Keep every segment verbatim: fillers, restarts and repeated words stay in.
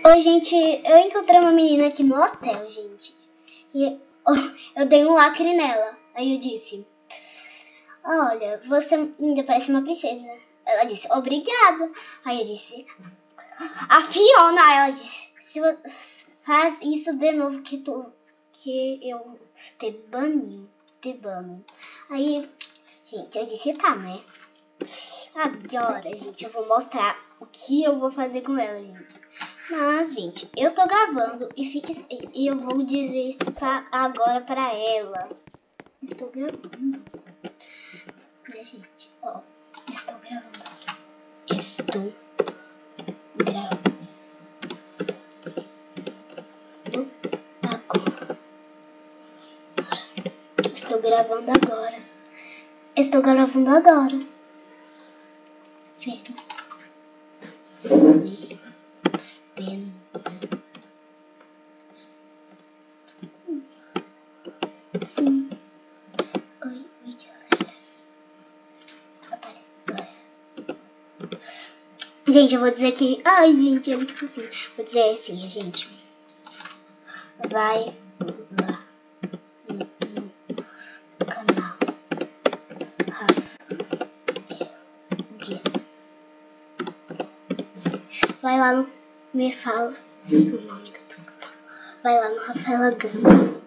Oi, gente, eu encontrei uma menina aqui no hotel, gente. E eu dei um lacre nela. Aí eu disse: olha, você ainda parece uma princesa. Ela disse: obrigada. Aí eu disse: a Fiona. Aí ela disse: se você faz isso de novo que tu que eu te banho, te bano. Aí, gente, eu disse: tá, né? Agora, gente, eu vou mostrar o que eu vou fazer com ela, gente. Mas, gente, eu tô gravando e, fique, e eu vou dizer isso pra, agora pra ela. Estou gravando. Né, gente? Ó, estou gravando. Estou gravando agora. Estou gravando agora. Estou gravando agora. Vendo? Sim. Oi, oi, gente, eu vou dizer que... Ai, gente, olha que fofinho. Vou dizer assim, gente. Vai lá no canal Rafael Guia. Vai lá no... Me fala o nome do teu canal. Vai lá no Rafaela Gama.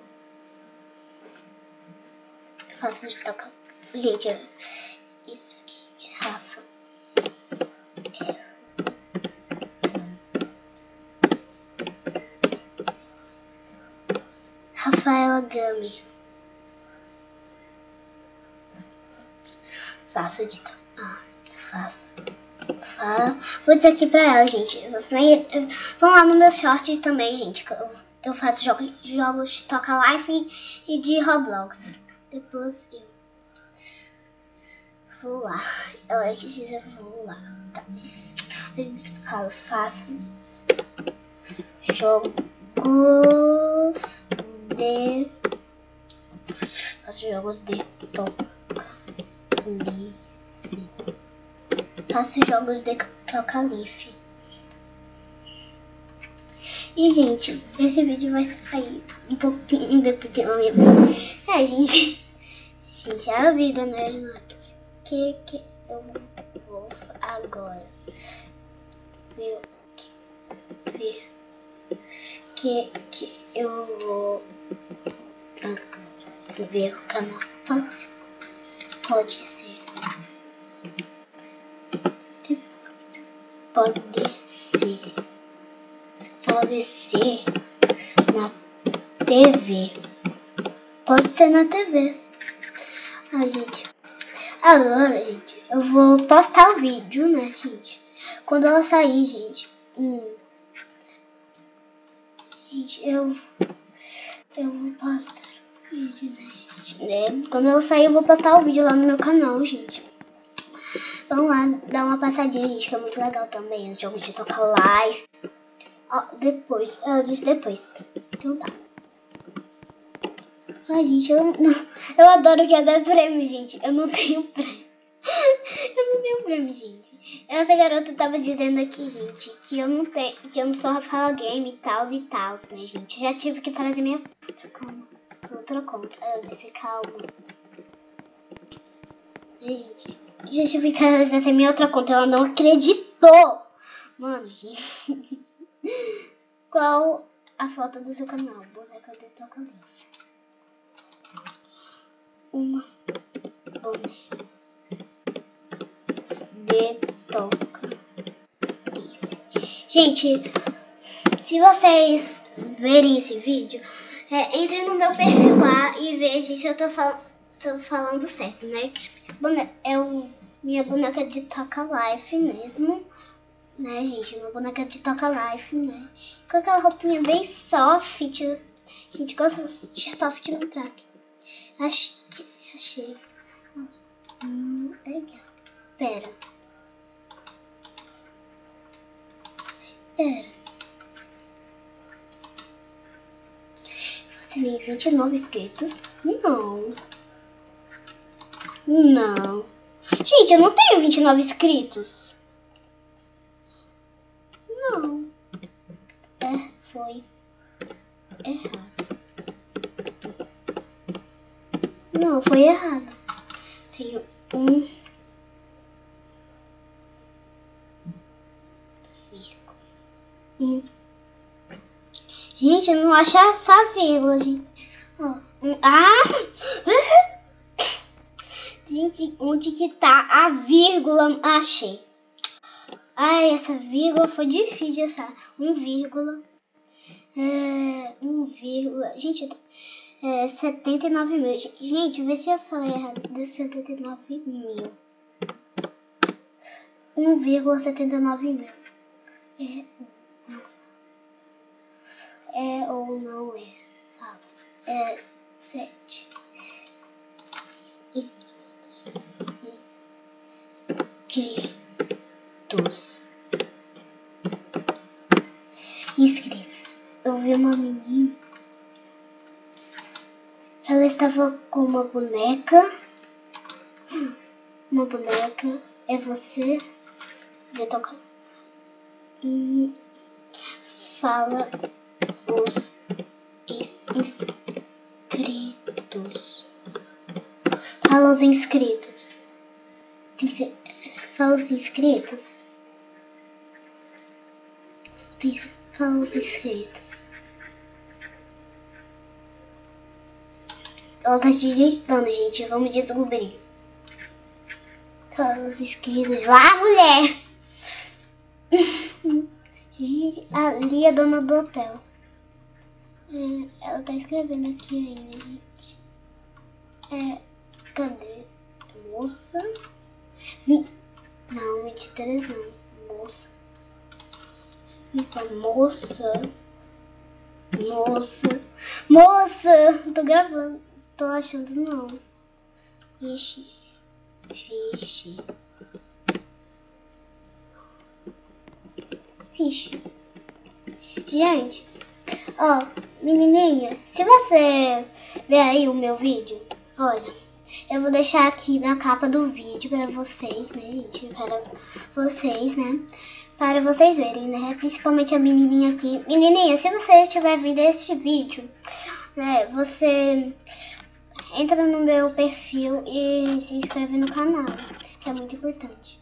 Faço de tocar. Gente, isso aqui é Rafa. Rafaela Gami. Faço de ah, faço. Fa... Vou dizer aqui pra ela, gente. Vão lá no meu shorts também, gente. Eu, eu faço jogos, jogos de Toca Life e de Roblox. Depois eu vou lá. Ela que diz eu vou lá. Tá. Eu falo, faço jogos de. Faço jogos de Toca Life. Faço jogos de Toca Life. E, gente, esse vídeo vai sair um pouquinho depois de uma minha... É, gente. Gente, é a vida, né, Renato? O que que eu vou agora? Ver o que... Ver... que que eu vou agora ver o canal. Pode ser. Pode ser. Pode ser. Pode ser na T V. Pode ser na T V. Ah, gente. Agora, gente, eu vou postar o vídeo, né, gente? Quando ela sair, gente. Hum. Gente, eu... Eu vou postar o vídeo, né, gente? Né? Quando ela sair, eu vou postar o vídeo lá no meu canal, gente. Vamos lá, dar uma passadinha, gente, que é muito legal também. Os jogos de Toca Life. Ó, depois. Eu disse depois. Então tá. Ai, gente, eu, não, eu adoro que é prêmio, gente. Eu não tenho prêmio. Eu não tenho prêmio, gente. Essa garota tava dizendo aqui, gente, que eu não tenho, que eu não sou Rafaela Game e tal e tal, né, gente? Já tive que trazer minha outra, calma, outra conta. Eu disse, calma. Gente, já tive que trazer essa minha outra conta. Ela não acreditou. Mano, gente. Qual a foto do seu canal? Boneca de Toca Life. Uma boneca de Toca Life. Gente, se vocês verem esse vídeo, é, entre no meu perfil lá e vejam se eu tô, fal tô falando certo, né? É o, minha boneca de Toca Life mesmo. Né, gente? Uma boneca de Toca Life, né? Com aquela roupinha bem soft. A gente gosta de soft no track. Achei. Achei. Nossa. Hum, legal. Pera. Pera. Você tem vinte e nove inscritos? Não. Não. Gente, eu não tenho vinte e nove inscritos. Não. foi errado. Não, foi errado. Tenho um vírgula. Um. Gente, eu não achei essa vírgula, gente. Oh, um, ah! Gente, onde que tá a vírgula? Achei. Ai, essa vírgula foi difícil de achar. Um vírgula. É, um vírgula. Gente, é, setenta e nove mil. Gente, vê se eu falei errado. De setenta e nove mil. um vírgula setenta e nove mil. É, não. É ou não é? Fala. É sete. Inscritos. Inscritos. Eu vi uma menina. Ela estava com uma boneca. Uma boneca. É você. Vai tocar. Hum, fala os inscritos. Fala os inscritos. Tem que ser. Fala os inscritos. Tem que... Fala os inscritos. Ela tá digitando, gente. Vamos descobrir. Fala os inscritos. Vá, mulher! Gente, ali é a dona do hotel. É, ela tá escrevendo aqui ainda, gente. É. Cadê? Moça. Vi... Não, vinte e três não. Moça. Isso é moça. Moça. Moça! Tô gravando. Tô achando não. Vixe. Vixe. Vixe. Gente. Ó, menininha. Se você ver aí o meu vídeo. Olha. Eu vou deixar aqui na capa do vídeo para vocês, né, gente? Para vocês, né? Para vocês verem, né? Principalmente a menininha aqui. Menininha, se você estiver vendo este vídeo, né? Você entra no meu perfil e se inscreve no canal, que é muito importante.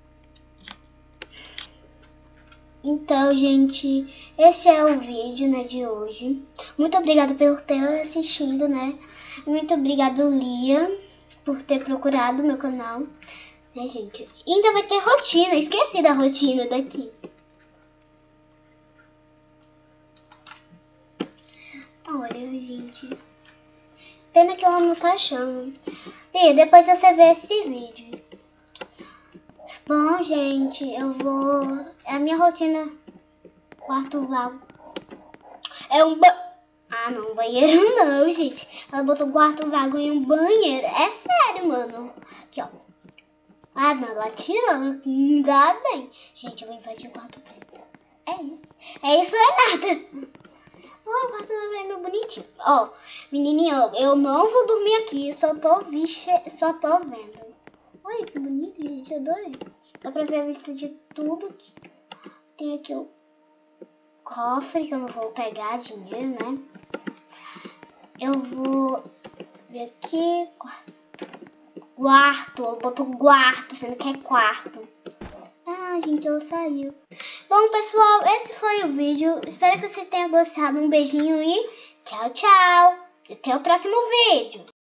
Então, gente, este é o vídeo, né, de hoje. Muito obrigada por ter assistido, né? Muito obrigado, Lia, por ter procurado o meu canal, né, gente? E ainda vai ter rotina, esqueci da rotina daqui. Olha, gente. Pena que ela não tá achando. E depois você vê esse vídeo. Bom, gente, eu vou... É a minha rotina. Quarto vago. É um ba... Ah, não, banheiro não, gente. Ela botou um quarto vago em um banheiro. É sério, mano. Aqui, ó. Ah, não, ela tirou. Não dá bem. Gente, eu vou invadir o quarto preto. É isso. É isso, é nada. Ó, o quarto é meu bonitinho. Ó, menininha, eu não vou dormir aqui. Só tô, vixe, só tô vendo. Olha que bonito, gente. Adorei. Dá pra ver a vista de tudo aqui. Tem aqui o cofre, que eu não vou pegar dinheiro, né? Eu vou ver aqui. Quarto. Quarto. Ela botou quarto, sendo que é quarto. Ah, gente, ela saiu. Bom, pessoal, esse foi o vídeo. Espero que vocês tenham gostado. Um beijinho e tchau, tchau. Até o próximo vídeo.